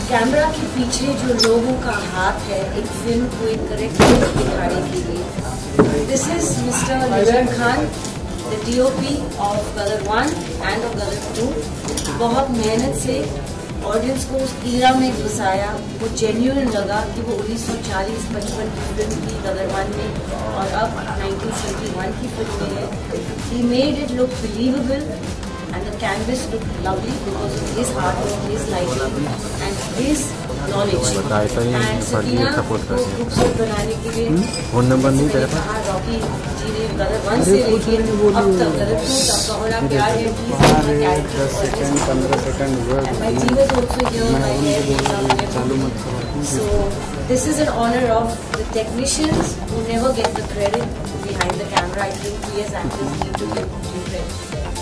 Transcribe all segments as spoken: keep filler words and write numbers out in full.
Camera के पीछे जो लोगों का हाथ है एक फिल्म को एक करेक्ट दिखाने के लिए। This is mister Nizam Khan, the D O P of Gadar one and of Gadar two. बहुत मेहनत से ऑडियंस को उस ईरा में घुसाया। वो जेन्युइन लगा कि वो उन्नीस सौ चालीस पचपन की फिल्म थी गदर वन में और अब नाइनटीन सेवेंटी वन की फिल्म में है। He made it look believable and the canvas looked lovely because of his hard work, his lighting and his knowledge. And Sakeena को खूबसूरत बनाने के लिए फोन नंबर नहीं दे रहा। रॉकी जी ने गदर वन से लेके अब तक गदर टू तक दोहरा प्यार है कि दस सेकंड पंद्रह सेकंड हुआ। And my team is also here. My hair so this is an honor of the technicians who never get the credit behind the camera. I think we as actors need to give due credit.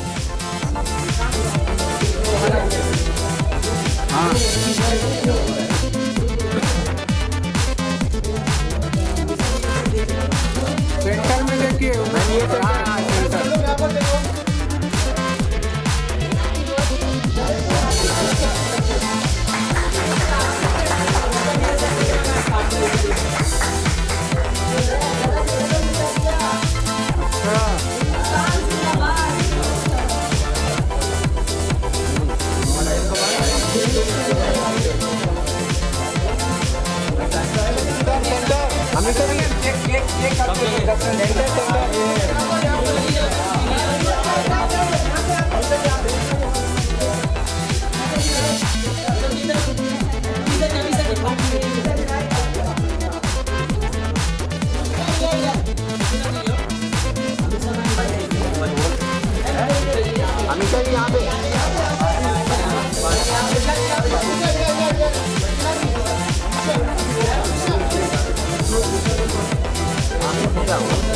Centre में देखिए अमिता जी यहाँ पे